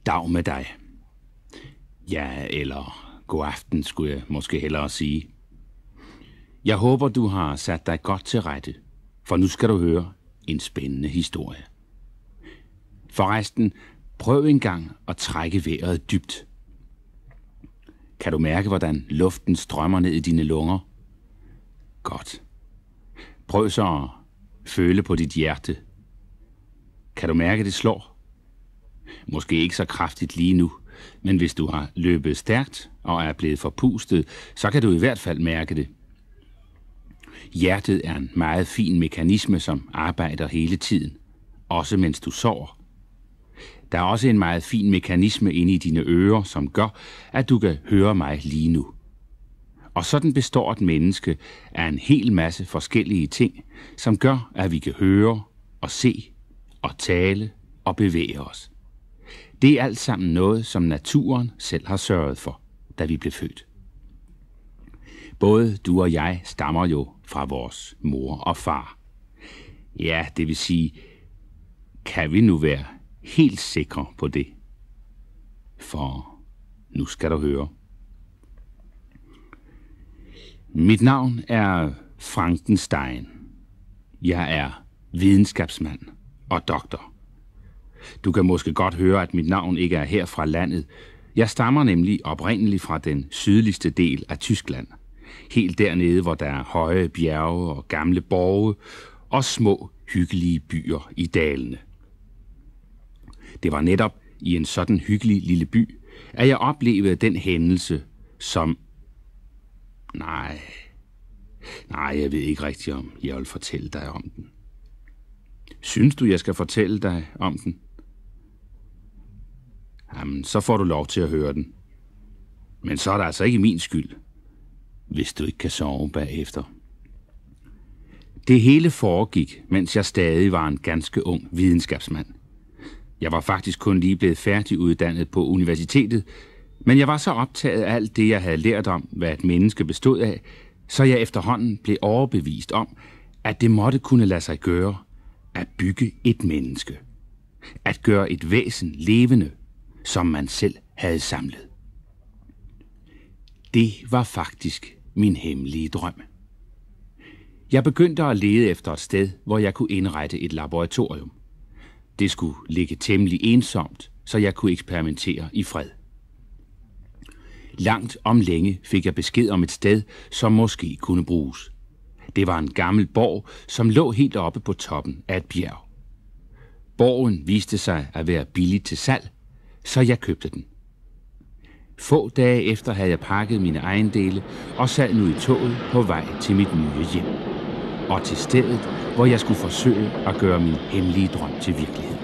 Dag med dig. Ja, eller god aften, skulle jeg måske hellere sige. Jeg håber, du har sat dig godt til rette, for nu skal du høre en spændende historie. Forresten, prøv engang at trække vejret dybt. Kan du mærke, hvordan luften strømmer ned i dine lunger? Godt. Prøv så at føle på dit hjerte. Kan du mærke, det slår? Måske ikke så kraftigt lige nu, men hvis du har løbet stærkt og er blevet forpustet, så kan du i hvert fald mærke det. Hjertet er en meget fin mekanisme, som arbejder hele tiden, også mens du sover. Der er også en meget fin mekanisme inde i dine ører, som gør, at du kan høre mig lige nu. Og sådan består et menneske af en hel masse forskellige ting, som gør, at vi kan høre og se og tale og bevæge os. Det er alt sammen noget, som naturen selv har sørget for, da vi blev født. Både du og jeg stammer jo fra vores mor og far. Ja, det vil sige, kan vi nu være helt sikre på det? For nu skal du høre. Mit navn er Frankenstein. Jeg er videnskabsmand og doktor. Du kan måske godt høre, at mit navn ikke er her fra landet. Jeg stammer nemlig oprindeligt fra den sydligste del af Tyskland. Helt dernede, hvor der er høje bjerge og gamle borge og små, hyggelige byer i dalene. Det var netop i en sådan hyggelig lille by, at jeg oplevede den hændelse, som... Nej, jeg ved ikke rigtigt, om jeg vil fortælle dig om den. Synes du, jeg skal fortælle dig om den? Jamen, så får du lov til at høre den. Men så er det altså ikke min skyld, hvis du ikke kan sove bagefter. Det hele foregik, mens jeg stadig var en ganske ung videnskabsmand. Jeg var faktisk kun lige blevet færdiguddannet på universitetet, men jeg var så optaget af alt det, jeg havde lært om, hvad et menneske bestod af, så jeg efterhånden blev overbevist om, at det måtte kunne lade sig gøre at bygge et menneske. At gøre et væsen levende, som man selv havde samlet. Det var faktisk min hemmelige drøm. Jeg begyndte at lede efter et sted, hvor jeg kunne indrette et laboratorium. Det skulle ligge temmelig ensomt, så jeg kunne eksperimentere i fred. Langt om længe fik jeg besked om et sted, som måske kunne bruges. Det var en gammel borg, som lå helt oppe på toppen af et bjerg. Borgen viste sig at være billigt til salg, så jeg købte den. Få dage efter havde jeg pakket mine ejendele og sad nu i toget på vej til mit nye hjem. Og til stedet, hvor jeg skulle forsøge at gøre min hemmelige drøm til virkelighed.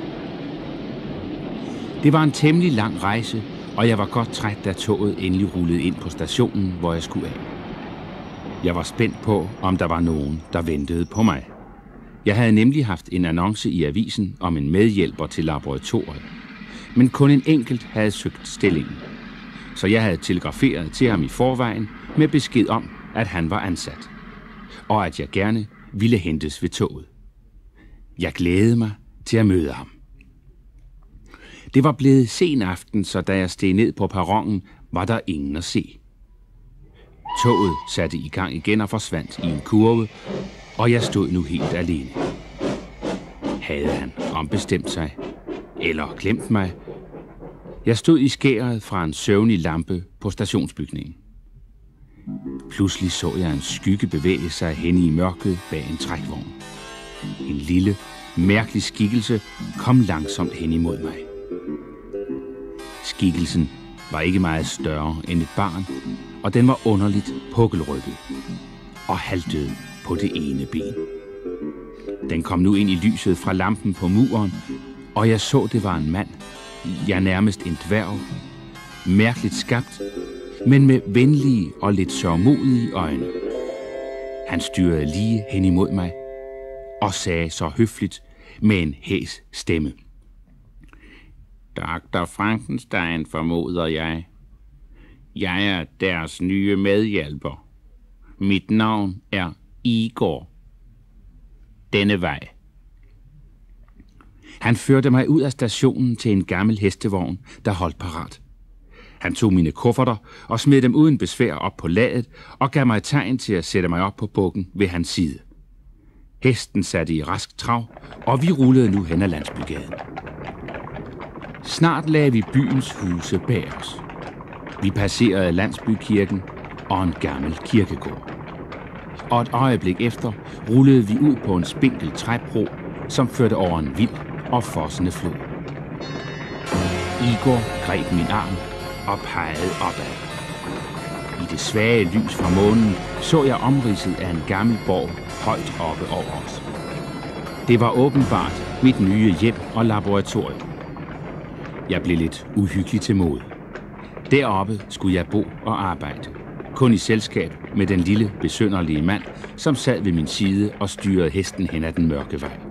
Det var en temmelig lang rejse, og jeg var godt træt, da toget endelig rullede ind på stationen, hvor jeg skulle af. Jeg var spændt på, om der var nogen, der ventede på mig. Jeg havde nemlig haft en annonce i avisen om en medhjælper til laboratoriet, men kun en enkelt havde søgt stillingen. Så jeg havde telegraferet til ham i forvejen med besked om, at han var ansat, og at jeg gerne ville hentes ved toget. Jeg glædede mig til at møde ham. Det var blevet sen aften, så da jeg steg ned på perronen, var der ingen at se. Toget satte i gang igen og forsvandt i en kurve, og jeg stod nu helt alene. Havde han ombestemt sig, eller glemt mig? Jeg stod i skæret fra en søvnig lampe på stationsbygningen. Pludselig så jeg en skygge bevæge sig hen i mørket bag en trækvogn. En lille, mærkelig skikkelse kom langsomt hen imod mig. Skikkelsen var ikke meget større end et barn, og den var underligt pukkelrykket og haltede på det ene ben. Den kom nu ind i lyset fra lampen på muren, og jeg så, det var en mand, ja nærmest en dværg, mærkeligt skabt, men med venlige og lidt sørgmodige øjne. Han styrede lige hen imod mig og sagde så høfligt med en hæs stemme: Dr. Frankenstein, formoder jeg. Jeg er deres nye medhjælper. Mit navn er Igor. Denne vej. Han førte mig ud af stationen til en gammel hestevogn, der holdt parat. Han tog mine kufferter og smed dem uden besvær op på ladet og gav mig et tegn til at sætte mig op på bukken ved hans side. Hesten satte i rask trav, og vi rullede nu hen ad landsbygaden. Snart lagde vi byens huse bag os. Vi passerede landsbykirken og en gammel kirkegård. Og et øjeblik efter rullede vi ud på en spinkel træbro, som førte over en vild og fossende flod. Igor greb min arm og pegede opad. I det svage lys fra månen så jeg omridset af en gammel borg højt oppe over os. Det var åbenbart mit nye hjem og laboratorium. Jeg blev lidt uhyggelig til mode. Deroppe skulle jeg bo og arbejde, kun i selskab med den lille, besynderlige mand, som sad ved min side og styrede hesten hen ad den mørke vej.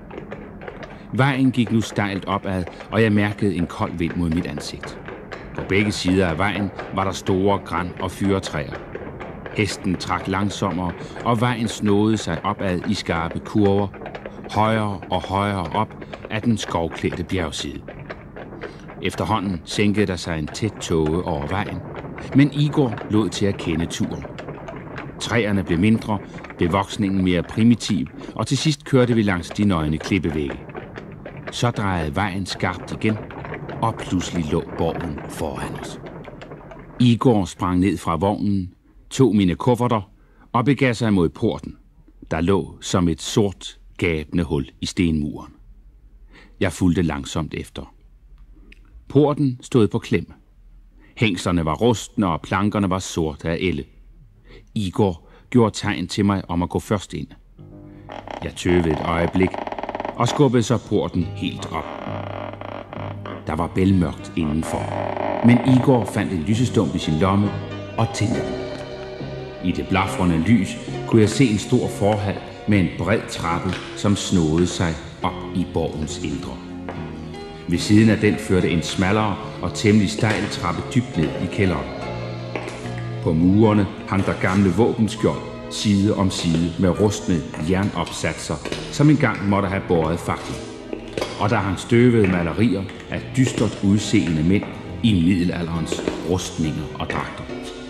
Vejen gik nu stejlt opad, og jeg mærkede en kold vind mod mit ansigt. På begge sider af vejen var der store gran- og fyrretræer. Hesten trak langsommere, og vejen snodede sig opad i skarpe kurver, højere og højere op ad den skovklædte bjergside. Efterhånden sænkede der sig en tæt tåge over vejen, men Igor lod til at kende turen. Træerne blev mindre, bevoksningen mere primitiv, og til sidst kørte vi langs de nøgne klippevægge. Så drejede vejen skarpt igen, og pludselig lå borgen foran os. Igor sprang ned fra vognen, tog mine kufferter og begav sig mod porten, der lå som et sort, gabende hul i stenmuren. Jeg fulgte langsomt efter. Porten stod på klem. Hængslerne var rustne, og plankerne var sorte af ælde. Igor gjorde tegn til mig om at gå først ind. Jeg tøvede et øjeblik og skubbede så porten helt op. Der var bælmørkt indenfor, men Igor fandt en lysestump i sin lomme og tændte den. I det blafrende lys kunne jeg se en stor forhal med en bred trappe, som snodede sig op i borgens indre. Ved siden af den førte en smallere og temmelig stejl trappe dybt ned i kælderen. På murene hang der gamle våbenskjold side om side med rustne jernopsatser, som engang måtte have båret fakler. Og der hang støvede malerier af dystert udseende mænd i middelalderens rustninger og dragter.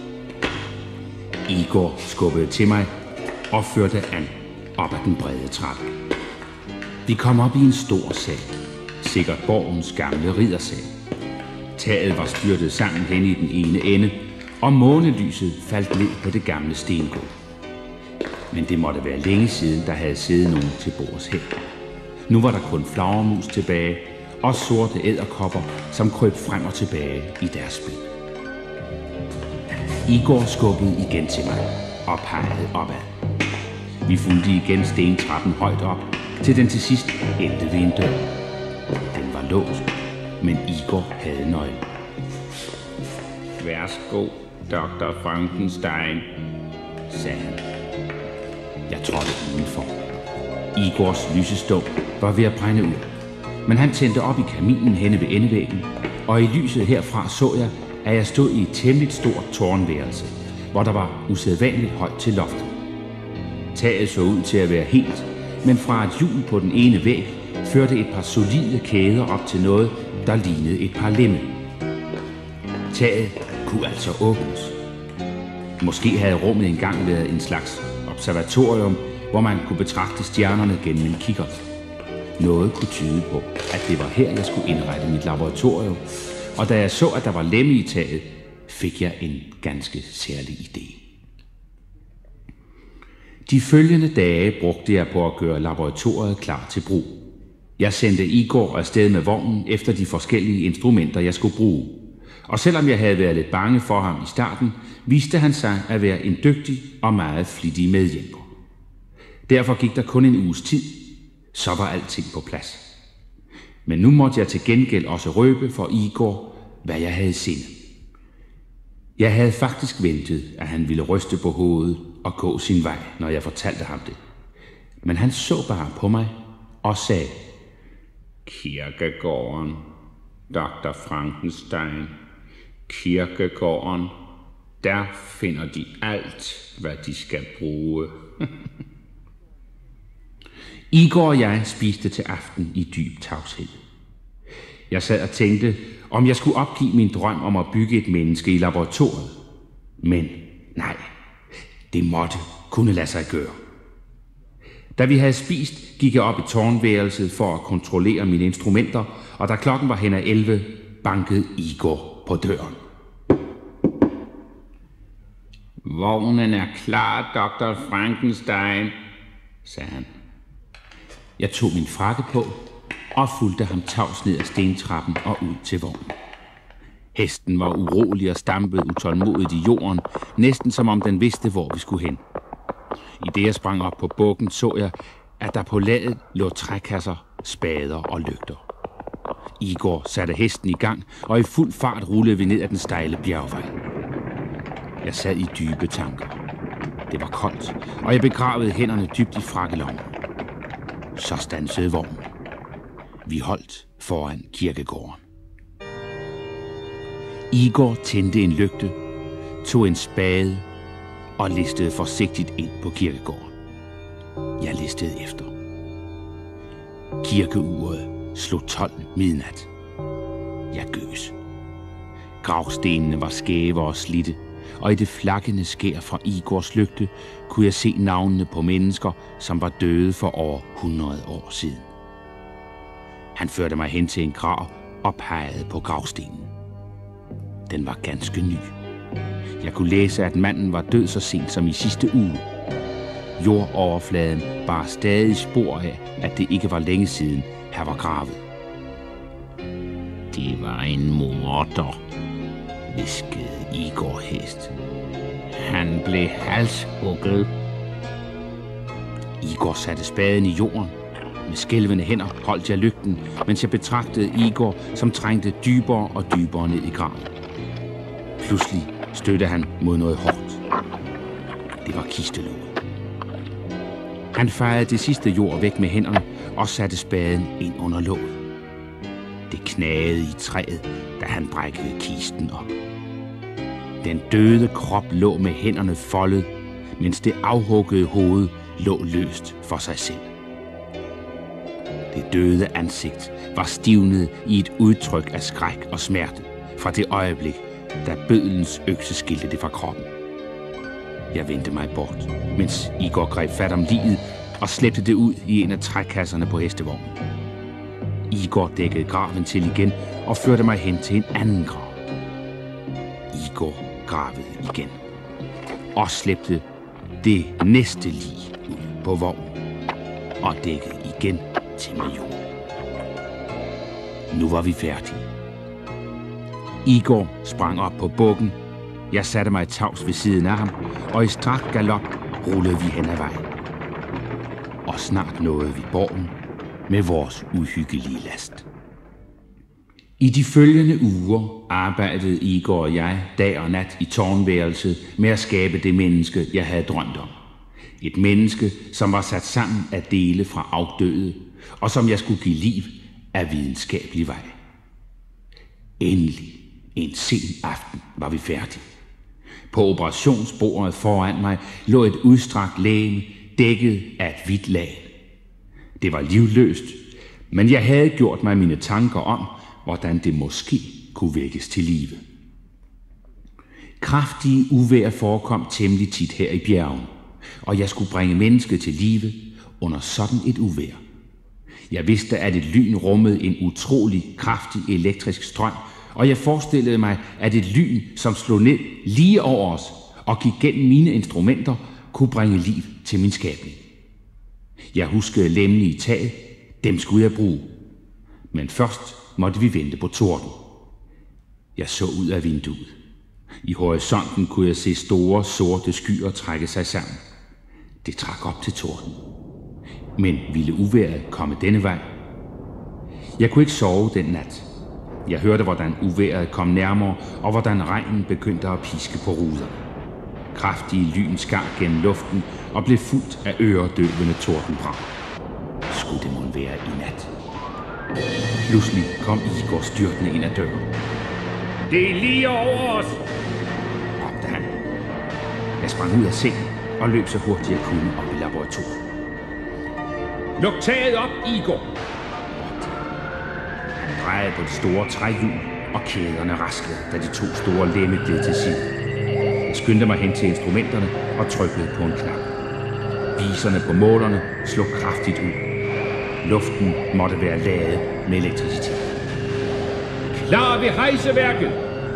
Igor skubbede til mig og førte an op ad den brede trappe. Vi kom op i en stor sal, sikkert borgens gamle riddersal. Taget var styrtet sammen hen i den ene ende, og månelyset faldt ned på det gamle stengulv. Men det måtte være længe siden, der havde siddet nogen til bords her. Nu var der kun flagermus tilbage og sorte edderkopper, som krøb frem og tilbage i deres spil. Igor skubbede igen til mig og pegede opad. Vi fulgte igen stentrappen højt op, til den til sidst endte ved en dør. Den var låst, men Igor havde nøglen. Værsgo, Dr. Frankenstein, sagde han. Jeg trådte udenfor. Igors lysestump var ved at brænde ud, men han tændte op i kaminen henne ved endevæggen, og i lyset herfra så jeg, at jeg stod i et temmelig stort tårnværelse, hvor der var usædvanligt højt til loftet. Taget så ud til at være helt, men fra et hjul på den ene væg førte et par solide kæder op til noget, der lignede et par lemme. Taget kunne altså åbnes. Måske havde rummet engang været en slags observatorium, hvor man kunne betragte stjernerne gennem en kikkert. Noget kunne tyde på, at det var her, jeg skulle indrette mit laboratorium, og da jeg så, at der var lemme i taget, fik jeg en ganske særlig idé. De følgende dage brugte jeg på at gøre laboratoriet klar til brug. Jeg sendte Igor afsted med vognen efter de forskellige instrumenter, jeg skulle bruge. Og selvom jeg havde været lidt bange for ham i starten, viste han sig at være en dygtig og meget flittig medhjælper. Derfor gik der kun en uges tid, så var alting på plads. Men nu måtte jeg til gengæld også røbe for Igor, hvad jeg havde i sinde. Jeg havde faktisk ventet, at han ville ryste på hovedet og gå sin vej, når jeg fortalte ham det. Men han så bare på mig og sagde: Kirkegården, Dr. Frankenstein, kirkegården, der finder de alt, hvad de skal bruge. Igor og jeg spiste til aften i dyb tavshed. Jeg sad og tænkte, om jeg skulle opgive min drøm om at bygge et menneske i laboratoriet. Men nej, det måtte kunne lade sig gøre. Da vi havde spist, gik jeg op i tårnværelset for at kontrollere mine instrumenter, og da klokken var hen ad 11, bankede Igor på døren. Vognen er klar, Dr. Frankenstein, sagde han. Jeg tog min frakke på og fulgte ham tavs ned ad stentrappen og ud til vognen. Hesten var urolig og stampede utålmodigt i jorden, næsten som om den vidste, hvor vi skulle hen. I det jeg sprang op på bukken, så jeg, at der på ladet lå trækasser, spader og lygter. Igor satte hesten i gang, og i fuld fart rullede vi ned ad den stejle bjergvej. Jeg sad i dybe tanker. Det var koldt, og jeg begravede hænderne dybt i frakkelommen. Så standsede vognen. Vi holdt foran kirkegården. Igor tændte en lygte, tog en spade og listede forsigtigt ind på kirkegården. Jeg listede efter. Kirkeuret slog 12 midnat. Jeg gøs. Gravstenene var skæve og slidte, og i det flakkende skær fra Igors lygte kunne jeg se navnene på mennesker, som var døde for over 100 år siden. Han førte mig hen til en grav og pegede på gravstenen. Den var ganske ny. Jeg kunne læse, at manden var død så sent som i sidste uge. Jordoverfladen bar stadig spor af, at det ikke var længe siden, her var gravet. Det var en morder, hviskede Igor hest. Han blev halshugget. Igor satte spaden i jorden. Med skælvende hænder holdt jeg lygten, mens jeg betragtede Igor, som trængte dybere og dybere ned i graven. Pludselig stødte han mod noget hårdt. Det var kistelåget. Han fejede det sidste jord væk med hænderne og satte spaden ind under låget. Det knagede i træet, da han brækkede kisten op. Den døde krop lå med hænderne foldet, mens det afhuggede hoved lå løst for sig selv. Det døde ansigt var stivnet i et udtryk af skræk og smerte fra det øjeblik, da bødlens økse skilte det fra kroppen. Jeg vendte mig bort, mens Igor greb fat om liget og slæbte det ud i en af trækasserne på hestevognen. Igor dækkede graven til igen og førte mig hen til en anden grav. Igor gravede igen og slæbte det næste lig ud på vognen og dækkede igen til med jord. Nu var vi færdige. Igor sprang op på bukken. Jeg satte mig tavs ved siden af ham, og i strak galop rullede vi hen ad vejen. Og snart nåede vi borgen med vores uhyggelige last. I de følgende uger arbejdede Igor og jeg dag og nat i tårnværelset med at skabe det menneske, jeg havde drømt om. Et menneske, som var sat sammen af dele fra afdøde, og som jeg skulle give liv af videnskabelig vej. Endelig, en sen aften, var vi færdige. På operationsbordet foran mig lå et udstrakt legeme, dækket af et hvidt lag. Det var livløst, men jeg havde gjort mig mine tanker om, hvordan det måske kunne vækkes til live. Kraftige uvejr forekom temmelig tit her i bjergen, og jeg skulle bringe mennesket til live under sådan et uvejr. Jeg vidste, at et lyn rummede en utrolig kraftig elektrisk strøm, og jeg forestillede mig, at et lyn, som slog ned lige over os og gik gennem mine instrumenter, kunne bringe liv til min skabning. Jeg huskede lemmene i taget, dem skulle jeg bruge. Men først måtte vi vente på torden. Jeg så ud af vinduet. I horisonten kunne jeg se store, sorte skyer trække sig sammen. Det trak op til torden. Men ville uvejret komme denne vej? Jeg kunne ikke sove den nat. Jeg hørte, hvordan uvejret kom nærmere, og hvordan regnen begyndte at piske på ruder. Kraftige lyn skar gennem luften og blev fuldt af øredøvende tordenbrag. Skulle det mon være i nat? Pludselig kom Igor styrtende ind ad døren. Det er lige over os, råbte han. Jeg sprang ud af sengen og løb så hurtigt jeg kunne op i laboratoriet. Luk taget op, Igor! Han drejede på det store træhjul, og kæderne raslede, da de to store lemme gled til side. Jeg skyndte mig hen til instrumenterne og trykkede på en knap. Viserne på målerne slog kraftigt ud. Luften måtte være ladet med elektricitet. Klar ved hejseværket!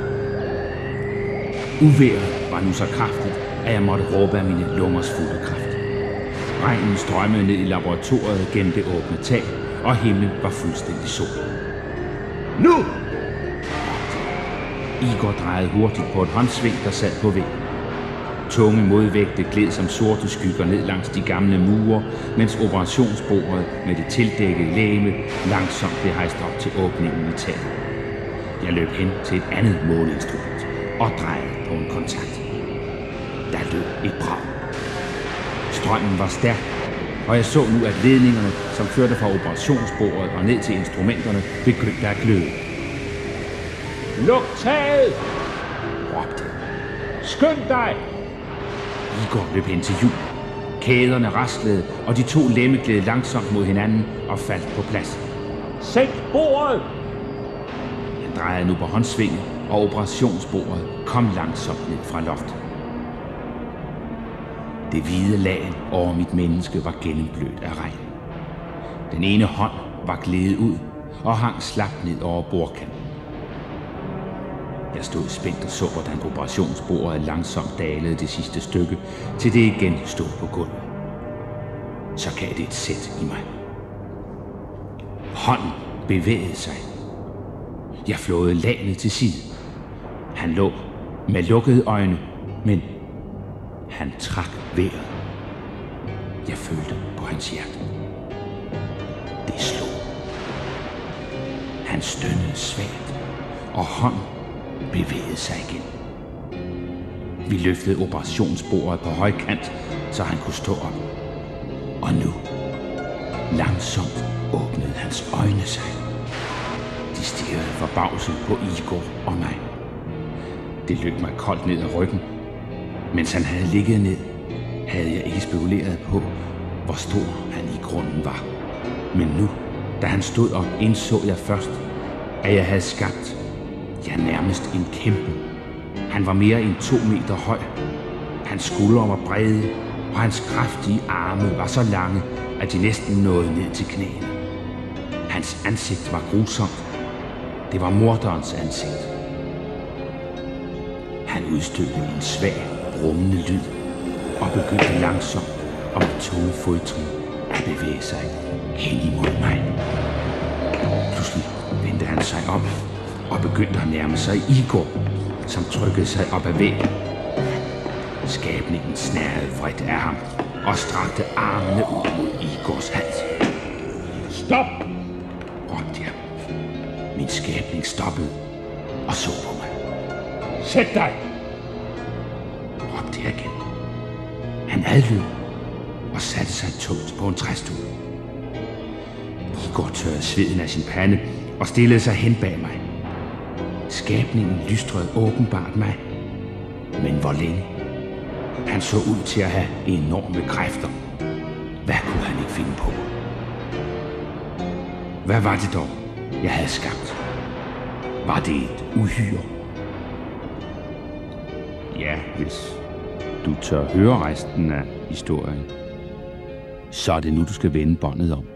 Uvejret var nu så kraftigt, at jeg måtte råbe af mine lungers fulde kraft. Regnen strømmede ned i laboratoriet gennem det åbne tag, og himlen var fuldstændig sol. Nu! Igor drejede hurtigt på et håndsving, der sad på væggen. Tunge modvægte gled som sorte skygger ned langs de gamle mure, mens operationsbordet med det tildækkede legeme langsomt blev hejst op til åbningen i taget. Jeg løb hen til et andet måleinstrument og drejede på en kontakt. Der lød et brag. Strømmen var stærk, og jeg så nu, at ledningerne, som førte fra operationsbordet og ned til instrumenterne, begyndte at gløde. Luk taget! Råbte. Skynd dig! Igor løb hen til hjul. Kæderne raslede, og de to lemme gled langsomt mod hinanden og faldt på plads. Sæt bordet! Han drejede nu på håndsvingen, og operationsbordet kom langsomt ned fra loftet. Det hvide lag over mit menneske var gennemblødt af regn. Den ene hånd var gledet ud og hang slapt ned over bordkanten. Jeg stod spændt og så, hvordan operationsbordet langsomt dalede det sidste stykke, til det igen stod på gulvet. Så gav det et sæt i mig. Hånden bevægede sig. Jeg flåede lagenet til side. Han lå med lukkede øjne, men han trak vejret. Jeg følte på hans hjerte. Det slog. Han stønnede svagt, og hånden bevægede sig igen. Vi løftede operationsbordet på højkant, så han kunne stå op. Og nu, langsomt åbnede hans øjne sig. De stirrede forbavset på Igor og mig. Det løb mig koldt ned ad ryggen. Mens han havde ligget ned, havde jeg ikke spekuleret på, hvor stor han i grunden var. Men nu, da han stod op, indså jeg først, at jeg havde skabt, ja, nærmest en kæmpe. Han var mere end 2 meter høj. Hans skuldre var brede, og hans kraftige arme var så lange, at de næsten nåede ned til knæene. Hans ansigt var grusomt. Det var morderens ansigt. Han udstødte en svag, rummende lyd og begyndte langsomt og med tunge fodtrin at bevæge sig hen imod mig. Pludselig vendte han sig om og begyndte at nærme sig Igor, som trykkede sig op ad væggen. Skabningen snærede vredt af ham og strakte armene ud mod Igors hals. Stop! Råbte jeg. Min skabning stoppede og så på mig. Sæt dig! Råbte jeg igen. Han adlød og satte sig tungt på en træstol. Igor tørrede sveden af sin pande og stillede sig hen bag mig. Skabningen lystrede åbenbart mig. Men hvor længe? Han så ud til at have enorme kræfter. Hvad kunne han ikke finde på? Hvad var det dog, jeg havde skabt? Var det et uhyre? Ja, hvis du tør høre resten af historien, så er det nu, du skal vende båndet om.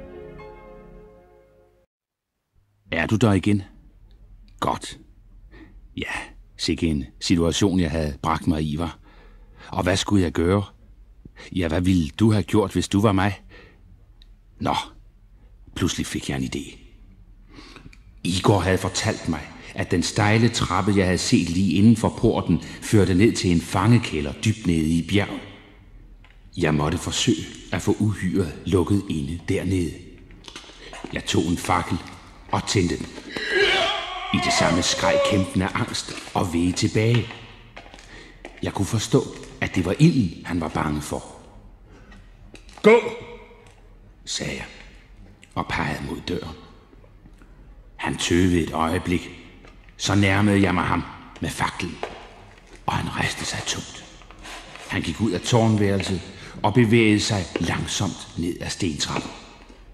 Er du der igen? Godt. Ja, sikke en situation, jeg havde bragt mig i, var. Og hvad skulle jeg gøre? Ja, hvad ville du have gjort, hvis du var mig? Nå, pludselig fik jeg en idé. Igor havde fortalt mig, at den stejle trappe, jeg havde set lige inden for porten, førte ned til en fangekælder dybt nede i bjerget. Jeg måtte forsøge at få uhyret lukket inde dernede. Jeg tog en fakkel og tændte den. I det samme skreg kæmpen af angst og veg tilbage. Jeg kunne forstå, at det var ilden, han var bange for. Gå! Sagde jeg og pegede mod døren. Han tøvede et øjeblik. Så nærmede jeg mig ham med faklen, og han rejste sig tungt. Han gik ud af tårnværelset og bevægede sig langsomt ned ad stentrappen.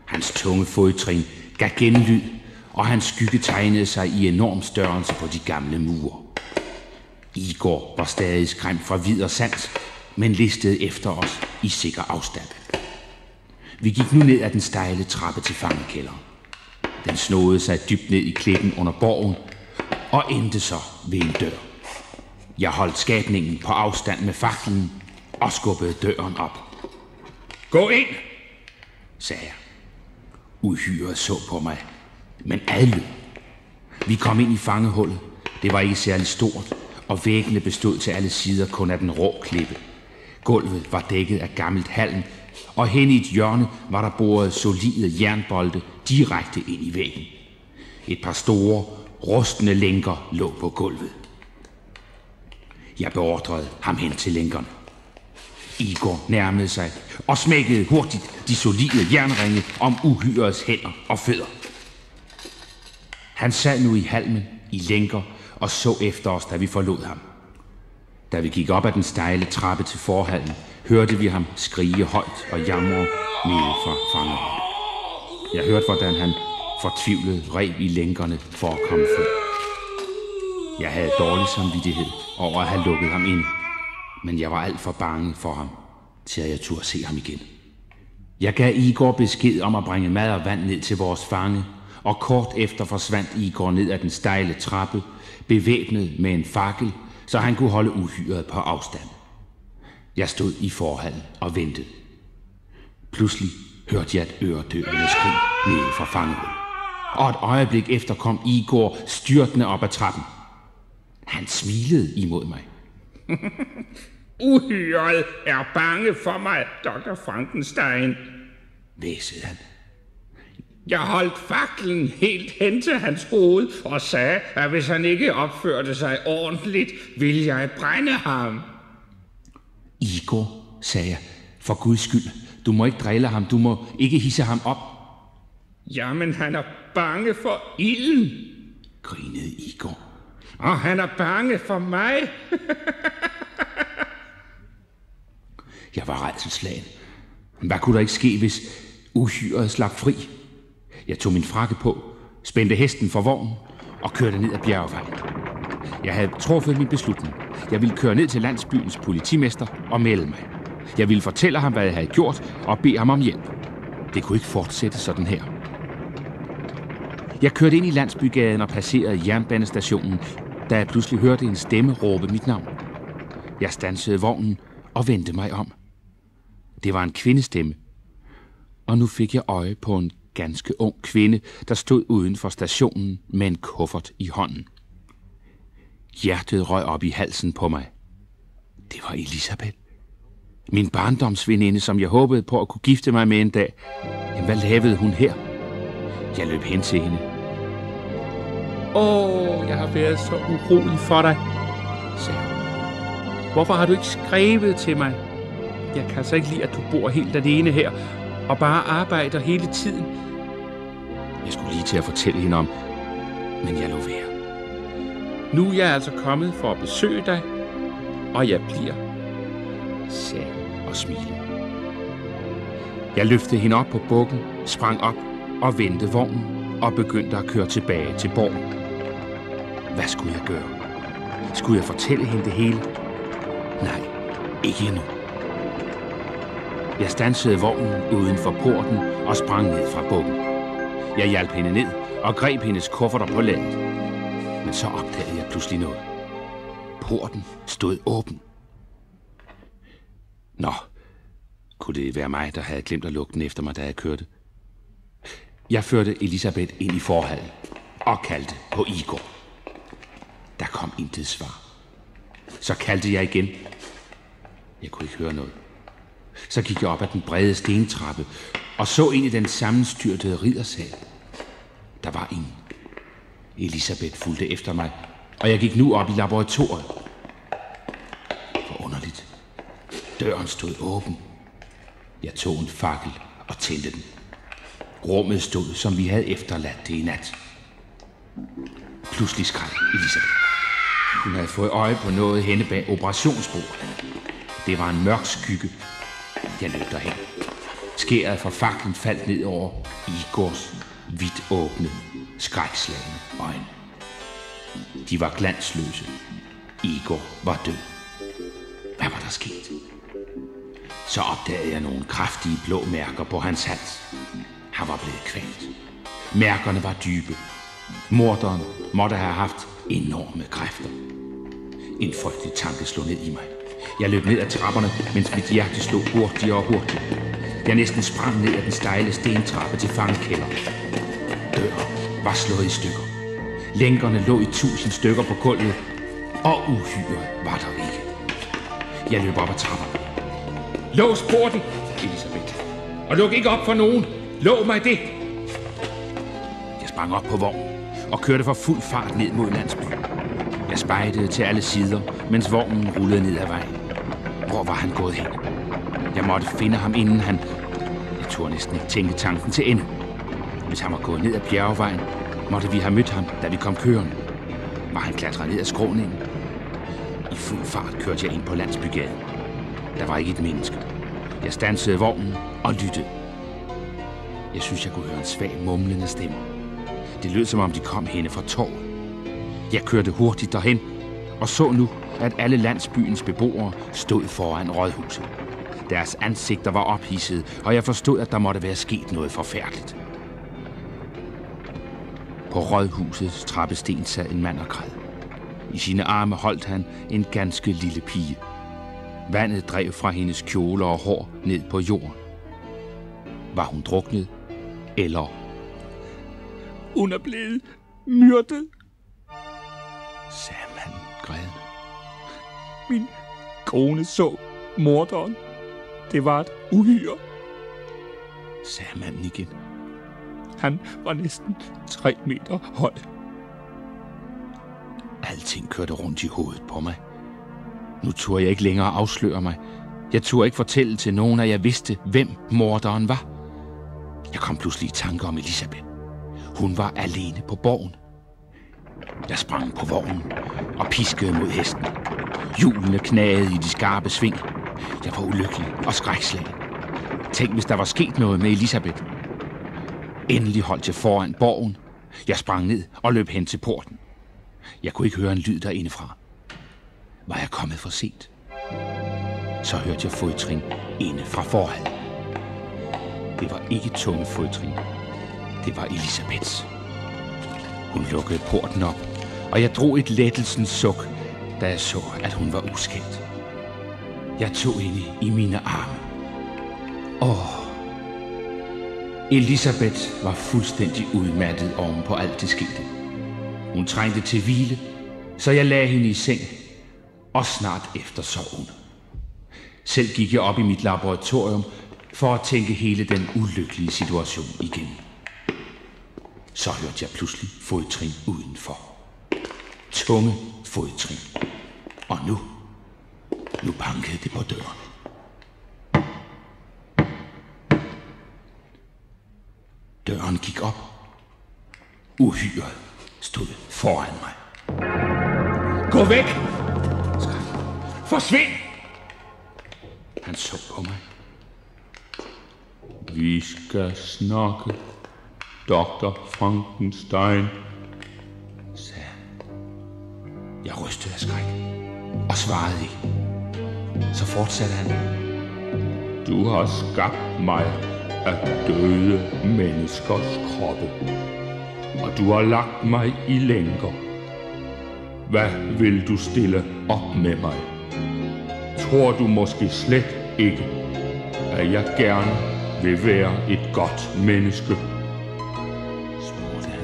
Hans tunge fodtrin gav genlyd, og hans skygge tegnede sig i enorm størrelse på de gamle mure. Igor var stadig skræmt fra vid og sans, men listede efter os i sikker afstand. Vi gik nu ned ad den stejle trappe til fangekælderen. Den snodede sig dybt ned i klippen under borgen og endte så ved en dør. Jeg holdt skabningen på afstand med faklen og skubbede døren op. Gå ind, sagde jeg. Uhyret så på mig, men adlød. Vi kom ind i fangehullet. Det var ikke særlig stort, og væggene bestod til alle sider kun af den rå klippe. Gulvet var dækket af gammelt halm, og hen i et hjørne var der boret solide jernbolde direkte ind i væggen. Et par store, rustne lænker lå på gulvet. Jeg beordrede ham hen til lænkerne. Igor nærmede sig og smækkede hurtigt de solide jernringe om uhyrets hænder og fødder. Han sad nu i halmen, i lænker og så efter os, da vi forlod ham. Da vi gik op ad den stejle trappe til forhallen, hørte vi ham skrige højt og jamre nede fra fangerne. Jeg hørte, hvordan han fortvivlet rev i lænkerne for at komme fri. Jeg havde dårlig samvittighed over at have lukket ham ind, men jeg var alt for bange for ham, til at jeg turde se ham igen. Jeg gav Igor besked om at bringe mad og vand ned til vores fange, og kort efter forsvandt Igor ned ad den stejle trappe, bevæbnet med en fakkel, så han kunne holde uhyret på afstand. Jeg stod i forhallen og ventede. Pludselig hørte jeg et øredøvende skrig nede fra fangehullet, og et øjeblik efter kom Igor styrtende op ad trappen. Han smilede imod mig. Uhyret er bange for mig, Dr. Frankenstein, hvæsede han. Jeg holdt faklen helt hen til hans hoved og sagde, at hvis han ikke opførte sig ordentligt, ville jeg brænde ham. Igor, sagde jeg, for Guds skyld, du må ikke drille ham, du må ikke hisse ham op. Jamen, han er bange for ilden, grinede Igor. Og han er bange for mig. Jeg var rædselsslagen. Hvad kunne der ikke ske, hvis uhyret slap fri? Jeg tog min frakke på, spændte hesten for vognen og kørte ned ad bjergvejen. Jeg havde truffet min beslutning. Jeg ville køre ned til landsbyens politimester og melde mig. Jeg ville fortælle ham, hvad jeg havde gjort, og bede ham om hjælp. Det kunne ikke fortsætte sådan her. Jeg kørte ind i landsbygaden og passerede jernbanestationen, da jeg pludselig hørte en stemme råbe mit navn. Jeg standsede vognen og vendte mig om. Det var en kvindestemme, og nu fik jeg øje på en ganske ung kvinde, der stod uden for stationen med en kuffert i hånden. Hjertet røg op i halsen på mig. Det var Elisabeth. Min barndomsveninde, som jeg håbede på at kunne gifte mig med en dag. Jamen, hvad lavede hun her? Jeg løb hen til hende. Jeg har været så urolig for dig, sagde hun. Hvorfor har du ikke skrevet til mig? Jeg kan altså ikke lide, at du bor helt alene her og bare arbejder hele tiden. Jeg skulle lige til at fortælle hende om, men jeg lå være. Nu er jeg altså kommet for at besøge dig, og jeg bliver, sagde hun og smilede. Jeg løftede hende op på bukken, sprang op og vendte vognen og begyndte at køre tilbage til borgen. Hvad skulle jeg gøre? Skulle jeg fortælle hende det hele? Nej, ikke endnu. Jeg standsede vognen uden for porten og sprang ned fra bukken. Jeg hjalp hende ned og greb hendes kufferter på ladet. Men så opdagede jeg pludselig noget. Porten stod åben. Nå, kunne det være mig, der havde glemt at lukke den efter mig, da jeg kørte? Jeg førte Elisabeth ind i forhallen og kaldte på Igor. Der kom intet svar. Så kaldte jeg igen. Jeg kunne ikke høre noget. Så gik jeg op ad den brede stentrappe og så ind i den sammenstyrtede riddersal. Der var ingen. Elisabeth fulgte efter mig, og jeg gik nu op i laboratoriet. Forunderligt. Døren stod åben. Jeg tog en fakkel og tændte den. Rummet stod, som vi havde efterladt det i nat. Pludselig skreg Elisabeth. Hun havde fået øje på noget henne bag operationsbordet. Det var en mørk skygge. Jeg løb derhen. Skæret fra faklen faldt ned over Igors vidt åbne, skrækslagne øjne. De var glansløse. Igor var død. Hvad var der sket? Så opdagede jeg nogle kraftige blå mærker på hans hals. Han var blevet kvalt. Mærkerne var dybe. Morderen måtte have haft enorme kræfter. En frygtelig tanke slog ned i mig. Jeg løb ned ad trapperne, mens mit hjerte slog hurtigere og hurtigere. Jeg næsten sprang ned ad den stejle stentrappe til fangekælderen. Døren var slået i stykker. Lænkerne lå i 1000 stykker på gulvet, og uhyret var der ikke. Jeg løb op ad trapperne. Lås porten, Elisabeth. Og luk ikke op for nogen. Lov mig det. Jeg sprang op på vognen og kørte for fuld fart ned mod landsbyen. Jeg spejdede til alle sider, mens vognen rullede ned ad vejen. Hvor var han gået hen? Jeg måtte finde ham, inden han... Jeg turde næsten ikke tænke tanken til ende. Hvis han var gået ned ad bjergevejen, måtte vi have mødt ham, da vi kom kørende. Var han klatret ned ad skråningen? I fuld fart kørte jeg ind på landsbygaden. Der var ikke et menneske. Jeg standsede vognen og lyttede. Jeg synes, jeg kunne høre en svag mumlende stemme. Det lød, som om de kom henne fra torvet. Jeg kørte hurtigt derhen og så nu, at alle landsbyens beboere stod foran rådhuset. Deres ansigter var ophidsede, og jeg forstod, at der måtte være sket noget forfærdeligt. På rådhusets trappesten sad en mand og græd. I sine arme holdt han en ganske lille pige. Vandet drev fra hendes kjole og hår ned på jorden. Var hun druknet, eller... Hun er blevet myrdet, sagde manden grædende. Min kone så morderen. Det var et uhyre, sagde manden igen. Han var næsten 3 meter høj. Alting kørte rundt i hovedet på mig. Nu turde jeg ikke længere afsløre mig. Jeg turde ikke fortælle til nogen, at jeg vidste, hvem morderen var. Jeg kom pludselig i tanke om Elisabeth. Hun var alene på borgen. Jeg sprang på vognen og piskede mod hesten. Hjulene knagede i de skarpe sving. Jeg var ulykkelig og skrækslagen. Tænk, hvis der var sket noget med Elisabeth. Endelig holdt jeg foran borgen. Jeg sprang ned og løb hen til porten. Jeg kunne ikke høre en lyd derindefra. Var jeg kommet for sent? Så hørte jeg fodtrin inde fra forhallen. Det var ikke tunge fodtrin. Det var Elisabeths. Hun lukkede porten op, og jeg drog et lettelsens suk, da jeg så, at hun var uskadt. Jeg tog hende i mine arme. Elisabeth var fuldstændig udmattet oven på alt det skete. Hun trængte til hvile, så jeg lagde hende i seng, og snart efter sov hun. Selv gik jeg op i mit laboratorium for at tænke hele den ulykkelige situation igennem. Så hørte jeg pludselig fodtrin udenfor. Tunge fodtrin. Og nu bankede det på døren. Døren gik op. Uhyret stod foran mig. Gå væk! Forsvind! Han så på mig. Vi skal snakke, Dr. Frankenstein, sagde han. Jeg rystede af skræk og svarede ikke. Så fortsatte han. Du har skabt mig af døde menneskers kroppe, og du har lagt mig i lænker. Hvad vil du stille op med mig? Tror du måske slet ikke, at jeg gerne vil være et godt menneske? Spurgte han.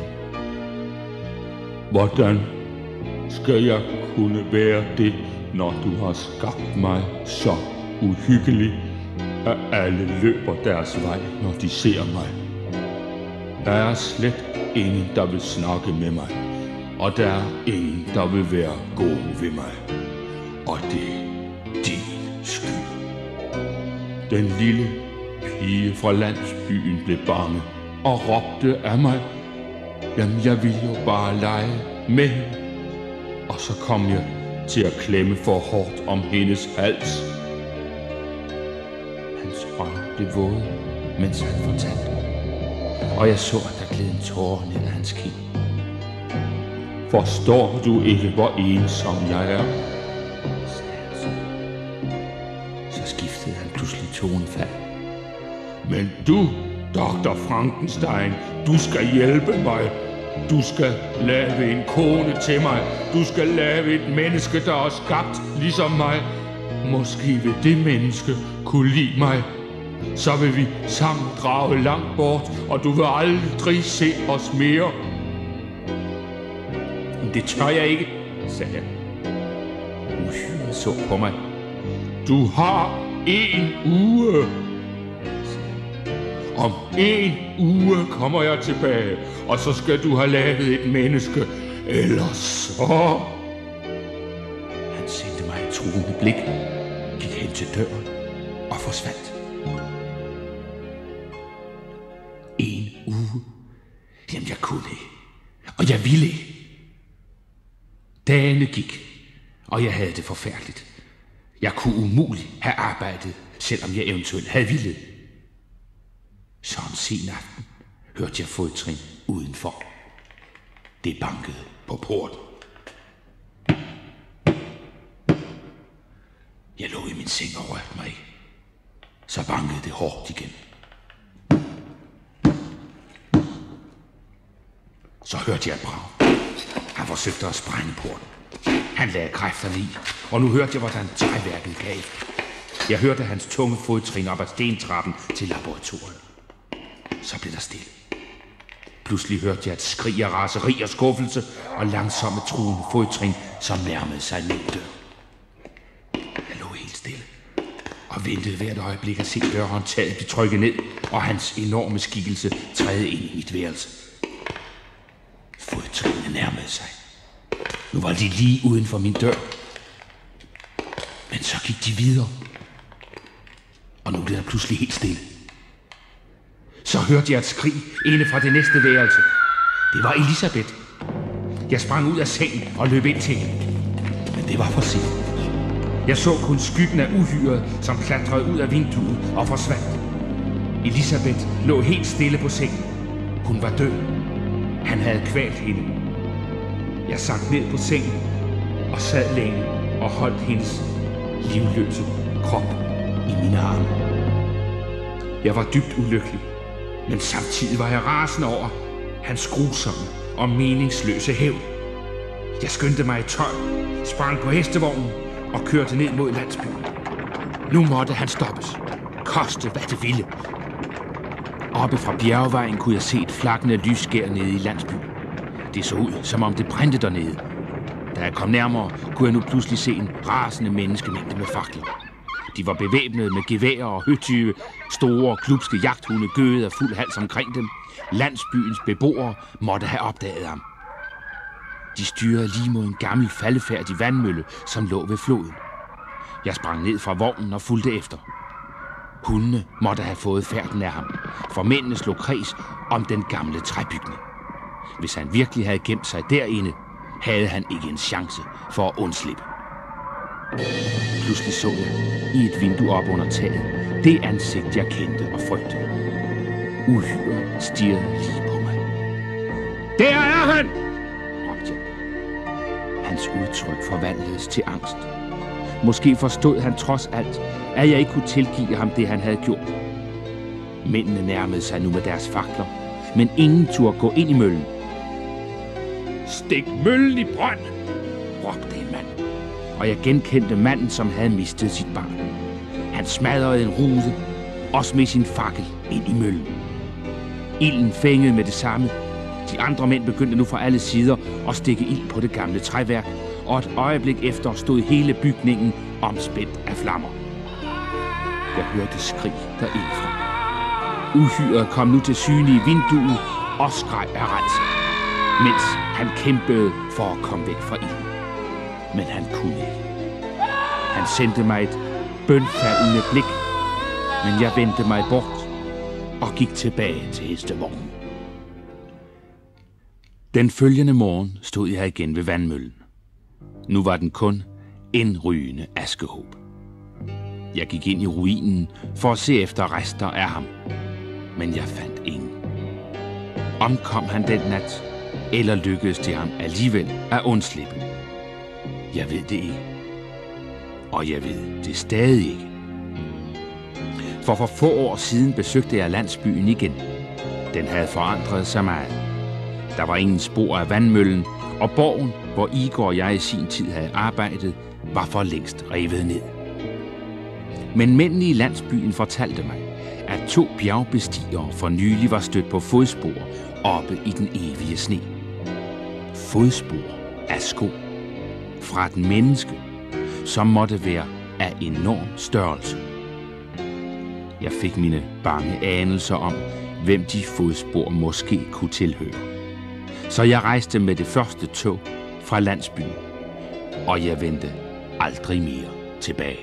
Hvordan skal jeg kunne være det, når du har skabt mig så uhyggelig, at alle løber deres vej, når de ser mig? Der er slet ingen, der vil snakke med mig, og der er ingen, der vil være gode ved mig. Og det er din skyld. Den lille pige fra landsbyen blev bange og råbte af mig. Jamen, jeg ville jo bare lege med hende. Og så kom jeg til at klemme for hårdt om hendes hals. Hans øjne blev våde, mens han fortalte. Og jeg så, at der gled en tåre ned ad hans kind. Forstår du ikke, hvor ensom jeg er? Sagde han så. Så skiftede han pludselig tonefald. Men du, Dr. Frankenstein, du skal hjælpe mig. Du skal lave en kone til mig. Du skal lave et menneske, der er skabt ligesom mig. Måske vil det menneske kunne lide mig. Så vil vi sammen drage langt bort, og du vil aldrig se os mere. Det tør jeg ikke, sagde jeg. Uhyret så på mig. Du har 1 uge. Om 1 uge kommer jeg tilbage, og så skal du have lavet et menneske. Ellers så... Han sendte mig et truende blik, gik hen til døren og forsvandt. 1 uge. Jamen, jeg kunne ikke. Og jeg ville ikke. Dagene gik, og jeg havde det forfærdeligt. Jeg kunne umuligt have arbejdet, selvom jeg eventuelt havde villet. Så om sen aften hørte jeg fodtrin udenfor. Det bankede på porten. Jeg lå i min seng og rørte mig ikke. Så bankede det hårdt igen. Så hørte jeg et brag. Han forsøgte at sprænge porten. Han lagde kræfterne i, og nu hørte jeg, hvordan træværket gav. Jeg hørte hans tunge fodtrin op ad stentrappen til laboratoriet. Så blev der stille. Pludselig hørte jeg et skrig af raseri og skuffelse, og langsomme truende fodtrin, som nærmede sig min dør. Jeg lå helt stille, og ventede hvert øjeblik at se dørhåndtaget blive trykket ned, og hans enorme skikkelse træde ind i mit værelse. Fodtrinene nærmede sig. Nu var de lige uden for min dør. Men så gik de videre. Og nu blev der pludselig helt stille. Så hørte jeg et skrig inde fra det næste værelse. Det var Elisabeth. Jeg sprang ud af sengen og løb ind til hende. Men det var for sent. Jeg så kun skyggen af uhyret, som klatrede ud af vinduet og forsvandt. Elisabeth lå helt stille på sengen. Hun var død. Han havde kvalt hende. Jeg sank ned på sengen og sad længe og holdt hendes livløse krop i mine arme. Jeg var dybt ulykkelig, men samtidig var jeg rasende over hans grusomme og meningsløse hævn. Jeg skyndte mig i tøj, sprang på hestevognen og kørte ned mod landsbyen. Nu måtte han stoppes, koste hvad det ville. Oppe fra bjergvejen kunne jeg se et flakkende lysskær nede i landsbyen. Det så ud, som om det brændte dernede. Da jeg kom nærmere, kunne jeg nu pludselig se en rasende menneskemængde med fakler. De var bevæbnet med geværer og høtyve. Store, klubske jagthunde gøede af fuld hals omkring dem. Landsbyens beboere måtte have opdaget ham. De styrede lige mod en gammel faldefærdig vandmølle, som lå ved floden. Jeg sprang ned fra vognen og fulgte efter. Hundene måtte have fået færden af ham, for mændene slog kreds om den gamle træbygning. Hvis han virkelig havde gemt sig derinde, havde han ikke en chance for at undslippe. Pludselig så jeg i et vindue op under taget det ansigt, jeg kendte og frygtede. Uhyret stirrede lige på mig. Der er han! råbte jeg. Hans udtryk forvandledes til angst. Måske forstod han trods alt, at jeg ikke kunne tilgive ham det, han havde gjort. Mændene nærmede sig nu med deres fakler, men ingen turde gå ind i møllen. Stik møllen i brønd, råbte en mand, og jeg genkendte manden, som havde mistet sit barn. Han smadrede en rute og smed sin fakkel ind i møllen. Ilden fængede med det samme. De andre mænd begyndte nu fra alle sider at stikke ild på det gamle træværk, og et øjeblik efter stod hele bygningen omspændt af flammer. Jeg hørte skrig derindfra. Uhyret kom nu til syne i vinduet og skreg af rædsel, mens han kæmpede for at komme væk fra ilden. Men han kunne ikke. Han sendte mig et bønfaldende blik, men jeg vendte mig bort og gik tilbage til hestevognen. Den følgende morgen stod jeg igen ved vandmøllen. Nu var den kun en rygende askehob. Jeg gik ind i ruinen for at se efter rester af ham. men jeg fandt ingen. Omkom han den nat, eller lykkedes det ham alligevel at undslippe? Jeg ved det ikke. Og jeg ved det stadig ikke. For få år siden besøgte jeg landsbyen igen. Den havde forandret sig meget. Der var ingen spor af vandmøllen, og borgen, hvor Igor og jeg i sin tid havde arbejdet, var for længst revet ned. Men mændene i landsbyen fortalte mig, at 2 bjergbestigere for nylig var stødt på fodspor oppe i den evige sne. Fodspor af sko fra et menneske, som måtte være af enorm størrelse. Jeg fik mine bange anelser om, hvem de fodspor måske kunne tilhøre. Så jeg rejste med det første tog fra landsbyen, og jeg vendte aldrig mere tilbage.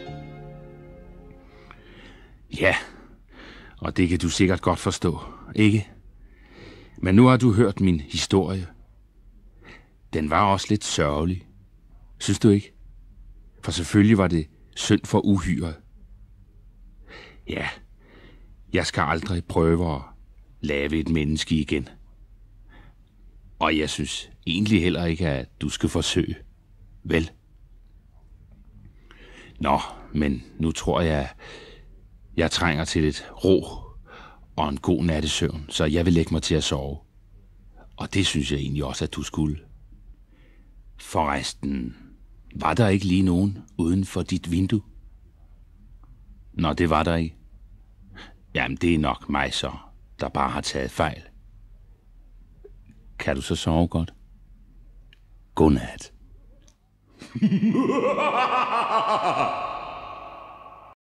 Ja, og det kan du sikkert godt forstå, ikke? Men nu har du hørt min historie. Den var også lidt sørgelig. Synes du ikke? For selvfølgelig var det synd for uhyret. Ja, jeg skal aldrig prøve at lave et menneske igen. Og jeg synes egentlig heller ikke, at du skal forsøge. Vel? Nå, men nu tror jeg trænger til lidt ro og en god nattesøvn, så jeg vil lægge mig til at sove. Og det synes jeg egentlig også, at du skulle. Forresten, var der ikke lige nogen uden for dit vindue? Nå, det var der ikke. Jamen, det er nok mig så, der bare har taget fejl. Kan du så sove godt? Godnat.